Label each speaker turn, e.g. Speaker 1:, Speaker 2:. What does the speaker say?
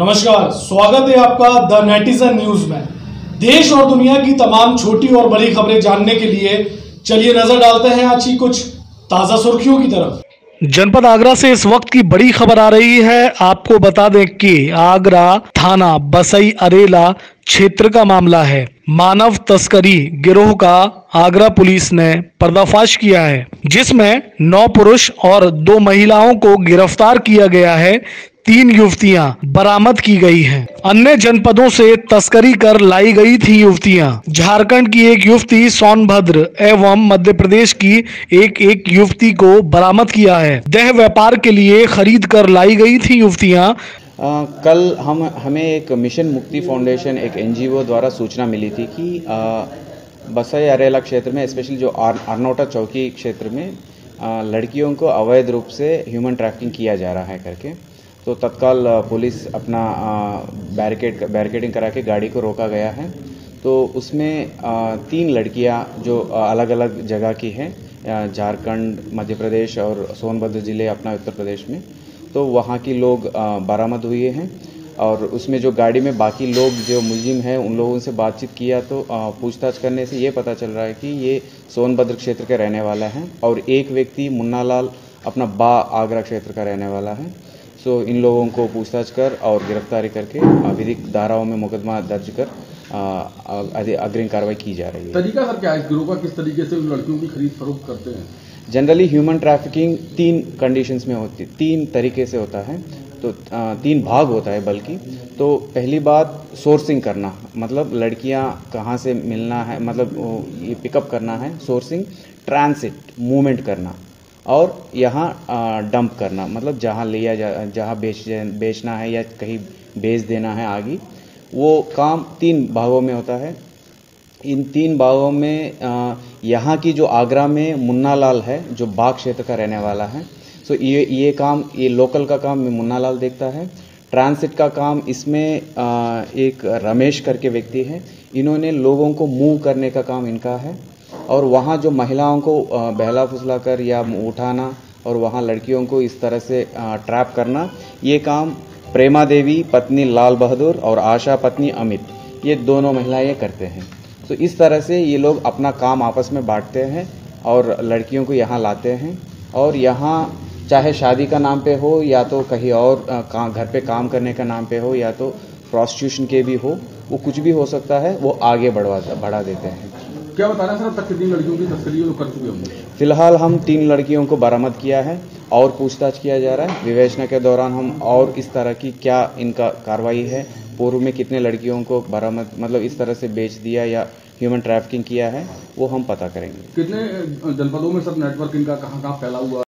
Speaker 1: नमस्कार, स्वागत है आपका द नेटिजन न्यूज में। देश और दुनिया की तमाम छोटी और बड़ी खबरें जानने के लिए चलिए नजर डालते हैं आज की कुछ ताजा सुर्खियों की तरफ। जनपद आगरा से इस वक्त की बड़ी खबर आ रही है। आपको बता दें कि आगरा थाना बसई अरेला क्षेत्र का मामला है। मानव तस्करी गिरोह का आगरा पुलिस ने पर्दाफाश किया है, जिसमें 9 पुरुष और 2 महिलाओं को गिरफ्तार किया गया है। 3 युवतियां बरामद की गई हैं। अन्य जनपदों से तस्करी कर लाई गई थी युवतियां। झारखंड की एक युवती, सोनभद्र एवं मध्य प्रदेश की एक युवती को बरामद किया है। देह व्यापार के लिए खरीद कर लाई गई थी युवतियां।
Speaker 2: कल हमें एक मिशन मुक्ति फाउंडेशन, एक एनजीओ द्वारा सूचना मिली थी कि बसई अरेला क्षेत्र में, स्पेशली जो अरनोटा चौकी क्षेत्र में लड़कियों को अवैध रूप से ह्यूमन ट्रैफिकिंग किया जा रहा है करके। तो तत्काल पुलिस अपना बैरिकेडिंग करा के गाड़ी को रोका गया है। तो उसमें 3 लड़कियां जो अलग अलग जगह की हैं, झारखंड, मध्य प्रदेश और सोनभद्र जिले अपना उत्तर प्रदेश में, तो वहाँ की लोग बरामद हुए हैं। और उसमें जो गाड़ी में बाकी लोग जो मुलजिम हैं उन लोगों से बातचीत किया तो पूछताछ करने से ये पता चल रहा है कि ये सोनभद्र क्षेत्र के रहने वाला है और एक व्यक्ति मुन्ना लाल अपना आगरा क्षेत्र का रहने वाला है। सो इन लोगों को पूछताछ कर और गिरफ्तारी करके विधिक धाराओं में मुकदमा दर्ज कर अग्रिम कार्रवाई की जा रही है।
Speaker 3: तरीका सर क्या है इस गिरोह का, किस तरीके से उन लड़कियों की खरीद फरोख्त करते हैं?
Speaker 2: जनरली ह्यूमन ट्रैफिकिंग 3 कंडीशंस में होती, 3 तरीके से होता है। तो 3 भाग होता है बल्कि। तो पहली बात सोर्सिंग करना, मतलब लड़कियां कहाँ से मिलना है, मतलब ये पिकअप करना है, सोर्सिंग। ट्रांसिट मूवमेंट करना और यहाँ डंप करना, मतलब जहाँ बेचना है या कहीं बेच देना है आगे, वो काम 3 भागों में होता है। इन 3 भागों में यहाँ की जो आगरा में मुन्ना लाल है, जो बाग क्षेत्र का रहने वाला है, सो ये काम, ये लोकल का काम मुन्ना लाल देखता है। ट्रांसिट का काम इसमें एक रमेश करके व्यक्ति है, इन्होंने लोगों को मूव करने का काम इनका है। और वहाँ जो महिलाओं को बहला फुसला कर या उठाना और वहाँ लड़कियों को इस तरह से ट्रैप करना, ये काम प्रेमा देवी पत्नी लाल बहादुर और आशा पत्नी अमित, ये दोनों महिलाएं करते हैं। तो इस तरह से ये लोग अपना काम आपस में बांटते हैं और लड़कियों को यहाँ लाते हैं। और यहाँ चाहे शादी का नाम पे हो या तो कहीं और घर पे काम करने का नाम पे हो या तो प्रोस्टिट्यूशन के भी हो, वो कुछ भी हो सकता है, वो आगे बढ़ा देते हैं।
Speaker 3: क्या बता रहे हैं सर, अब तक कितनी लड़कियों की तस्करी कर चुके होंगे?
Speaker 2: फिलहाल हम 3 लड़कियों को बरामद किया है और पूछताछ किया जा रहा है। विवेचना के दौरान हम और इस तरह की क्या इनका कार्रवाई है, पूर्व में कितने लड़कियों को बरामद, मतलब इस तरह से बेच दिया या ह्यूमन ट्रैफिकिंग किया है, वो हम पता करेंगे।
Speaker 3: कितने जनपदों में सर नेटवर्क इनका कहाँ फैला हुआ